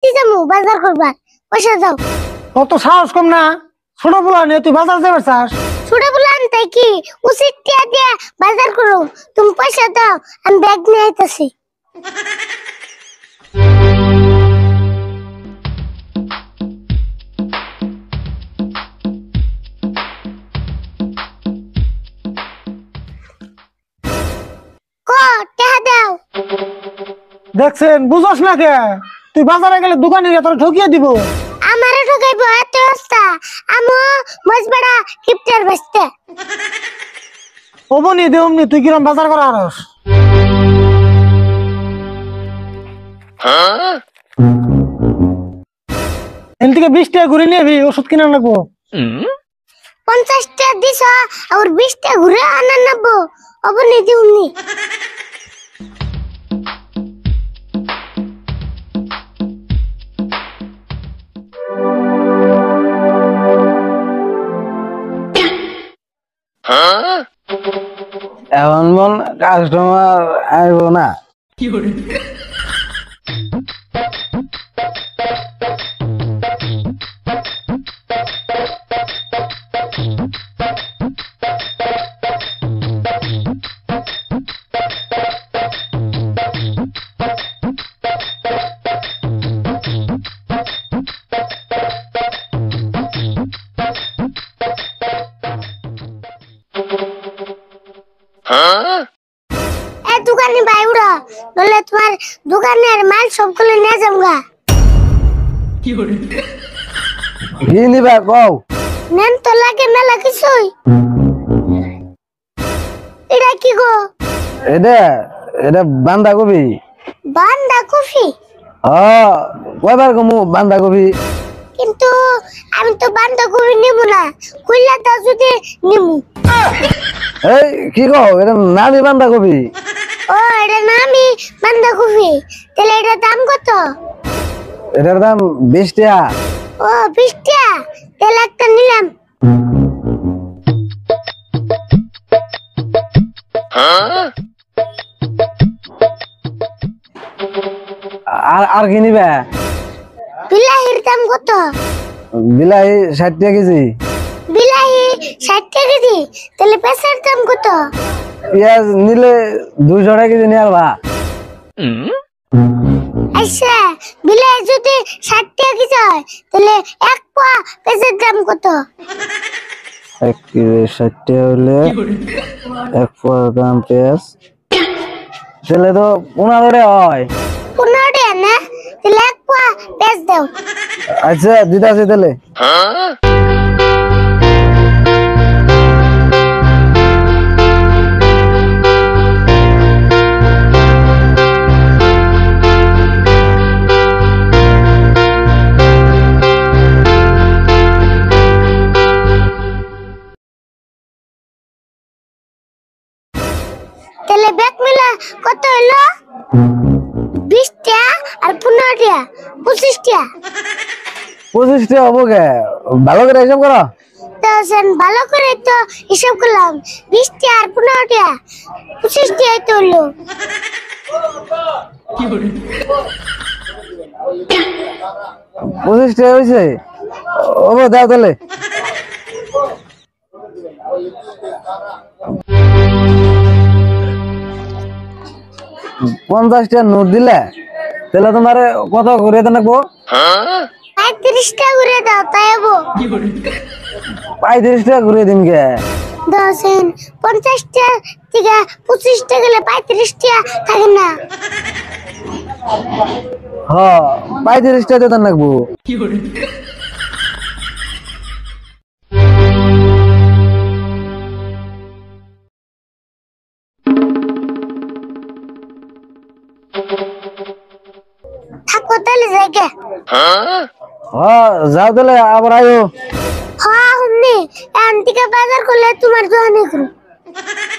বাড়তি যাবো বাজার করবার, পয়সা দাও। কত সাহস কম না, ছোট পোলা নিয়ে তুই বাজার যাবে চাস? ছোট বলে আনতে কি উচিত টিয়া দিয়ে বাজার করো, তুমি পয়সা দাও, আমি ব্যাগ নিয়ে আইতাছি। দেখছেন, বুঝস না কে? তুই বাজারে গেলে দোকানে তোর ঠকিয়ে দিব। আমারে ঠকাইব এত অবস্থা, আমো মজবড়া কিপটার বসতে। ওবনি দে অমনি, তুই কিরম বাজার করা আরস? এন থেকে 20 টাকা ঘুরে নিবি, ওষুধ কিনে আনবো। 50 টাকা দিছ আর 20 টাকা ঘুরে আনা নাবো, অবনি দিউনি। এখন মন কাস্টমার আইব না। দোকানে ভাই উড়ো, বলে তোমার দোকানের মাল সবগুলো নিয়ে যামগা। কি নিবা কও? নেন তো লাগে মেলা কিছুই। এটা কি গো? এটা এটা বাঁধাকপি। বাঁধাকপি? কয়বার কমু বাঁধাকপি? কিন্তু আমি তো বাঁধাকপি নিব না, কইলা দাও যদি নিমু। এই কি কও? এটা নামি বাঁধাকপি। ও এটা নামি বাঁধাকপি, তাহলে এটার দাম কত? এটার দাম 20 টাকা। ও 20 টাকা, তাহলে একটা নিলাম। আর কি নিবা? বিলাহির দাম কত? বিলাহি 60 টাকা কেজি। বিলাহি 60 টাকা কেজি, তাহলে পেঁচার দাম কত? পেঁয়াজ নিলে 200 টাকা কেজি নিয়ে আলবা। আচ্ছা, বিলাহি যদি 60 টাকা কেজি হয়, তাহলে এক পোয়া পেঁচার দাম কত? 1 কেজি 60 টাকা হলে 1 পোয়া দাম পেঁয়াজ, তাহলে তো 15 টাকা হয়। 15 টাকা না? তাহলে এক পোয়া পেঁয়াজ দাও। আচ্ছা দিতাছি তাহলে। তাহলে ব্যাগ মিলা কত হলো? 20 টাকা আর 15 টাকা, 25 টাকা। 25 টাকা হবো কে? ভালো করে হিসাব করো। তো সেন ভালো করে তো হিসাব করলাম, 20 টাকা আর 15 টাকা, 25 টাকাই তো হলো। 25 টাকা হয়েছে, হবো দাও তাহলে। 50 টাকা নোট দিলে তাহলে তোমার কত করে দেবো? 35 টাকা করে দাও, তাই হবো। 35 টাকা ঘুরে দিন কে? দশেন 50 টাকা থেকে 25 টাকা গেলে 35 টাকা থাকে না? হ্যাঁ 35 টাকা দিতে লাগবো। থাকো তাহলে জায়গা। হ্যাঁ যাও তাহলে, আবার আয়ো। হ্যাঁ হুমনি, এখান থেকে বাজার করলে তোমার দোকানে করো।